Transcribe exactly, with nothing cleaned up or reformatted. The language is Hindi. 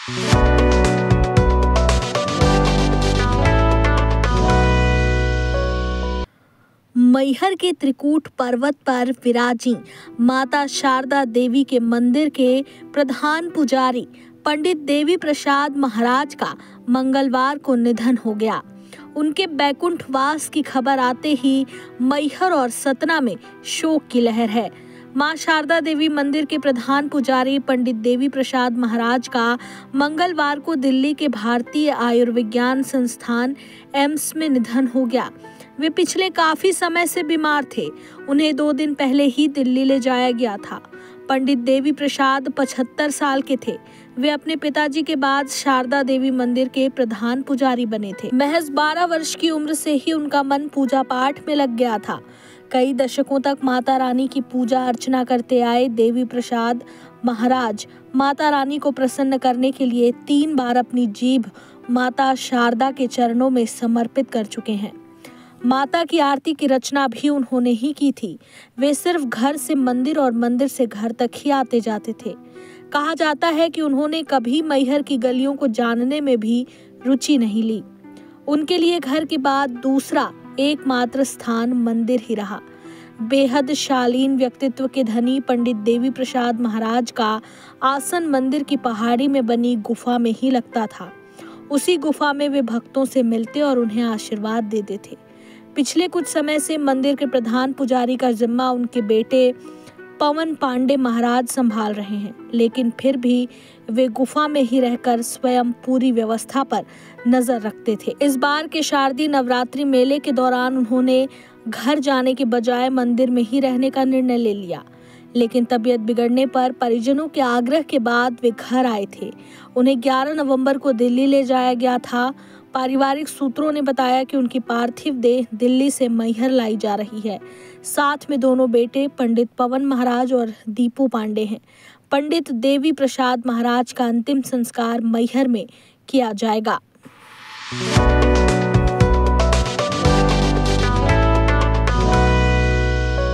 मैहर के त्रिकूट पर्वत पर विराजी माता शारदा देवी के मंदिर के प्रधान पुजारी पंडित देवी प्रसाद महाराज का मंगलवार को निधन हो गया। उनके बैकुंठवास की खबर आते ही मैहर और सतना में शोक की लहर है। मां शारदा देवी मंदिर के प्रधान पुजारी पंडित देवी प्रसाद महाराज का मंगलवार को दिल्ली के भारतीय आयुर्विज्ञान संस्थान एम्स में निधन हो गया। वे पिछले काफी समय से बीमार थे। उन्हें दो दिन पहले ही दिल्ली ले जाया गया था। पंडित देवी प्रसाद पचहत्तर साल के थे। वे अपने पिताजी के बाद शारदा देवी मंदिर के प्रधान पुजारी बने थे। महज बारह वर्ष की उम्र से ही उनका मन पूजा पाठ में लग गया था। कई दशकों तक माता रानी की पूजा अर्चना करते आए देवी प्रसाद महाराज माता रानी को प्रसन्न करने के लिए तीन बार अपनी जीभ माता शारदा के चरणों में समर्पित कर चुके हैं। माता की आरती की रचना भी उन्होंने ही की थी। वे सिर्फ घर से मंदिर और मंदिर से घर तक ही आते जाते थे। कहा जाता है कि उन्होंने कभी मैहर की गलियों को जानने में भी रुचि नहीं ली। उनके लिए घर के बाद दूसरा एकमात्र स्थान मंदिर ही रहा। बेहद शालीन व्यक्तित्व के धनी पंडित देवी प्रसाद महाराज का आसन मंदिर की पहाड़ी में बनी गुफा में ही लगता था। उसी गुफा में वे भक्तों से मिलते और उन्हें आशीर्वाद देते थे। पिछले कुछ समय से मंदिर के प्रधान पुजारी का जिम्मा उनके बेटे पवन पांडे महाराज संभाल रहे हैं, लेकिन फिर भी वे गुफा में ही रहकर स्वयं पूरी व्यवस्था पर नजर रखते थे। इस बार के शारदीय नवरात्रि मेले के दौरान उन्होंने घर जाने के बजाय मंदिर में ही रहने का निर्णय ले लिया, लेकिन तबीयत बिगड़ने पर परिजनों के आग्रह के बाद वे घर आए थे। उन्हें ग्यारह नवंबर को दिल्ली ले जाया गया था। पारिवारिक सूत्रों ने बताया कि उनकी पार्थिव देह दिल्ली से मैहर लाई जा रही है। साथ में दोनों बेटे पंडित पवन महाराज और दीपू पांडे हैं। पंडित देवी प्रसाद महाराज का अंतिम संस्कार मैहर में किया जाएगा।